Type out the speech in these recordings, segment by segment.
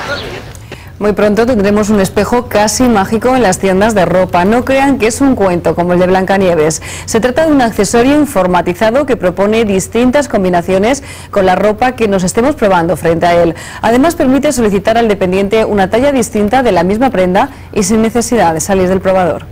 Muy pronto tendremos un espejo casi mágico en las tiendas de ropa. No crean que es un cuento como el de Blancanieves. Se trata de un accesorio informatizado que propone distintas combinaciones con la ropa que nos estemos probando frente a él. Además permite solicitar al dependiente una talla distinta de la misma prenda y sin necesidad de salir del probador.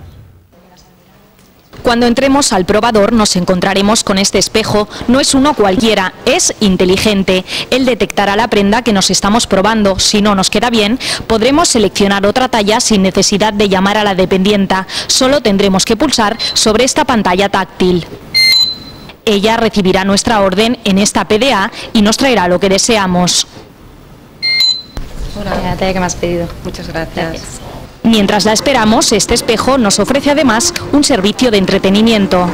Cuando entremos al probador nos encontraremos con este espejo. No es uno cualquiera, es inteligente. Él detectará la prenda que nos estamos probando. Si no nos queda bien, podremos seleccionar otra talla sin necesidad de llamar a la dependienta. Solo tendremos que pulsar sobre esta pantalla táctil. Ella recibirá nuestra orden en esta PDA y nos traerá lo que deseamos. Hola, la talla que me has pedido. Muchas gracias. Mientras la esperamos, este espejo nos ofrece además un servicio de entretenimiento.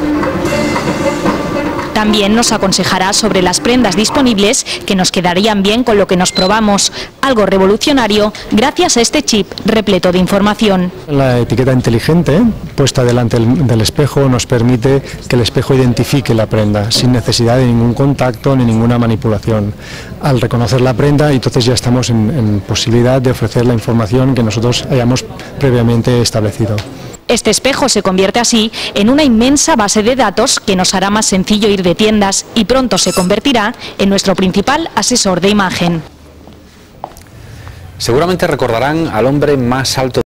También nos aconsejará sobre las prendas disponibles que nos quedarían bien con lo que nos probamos, algo revolucionario gracias a este chip repleto de información. La etiqueta inteligente puesta delante del espejo nos permite que el espejo identifique la prenda sin necesidad de ningún contacto ni ninguna manipulación. Al reconocer la prenda, entonces ya estamos en posibilidad de ofrecer la información que nosotros hayamos previamente establecido. Este espejo se convierte así en una inmensa base de datos que nos hará más sencillo ir de tiendas y pronto se convertirá en nuestro principal asesor de imagen. Seguramente recordarán al hombre más alto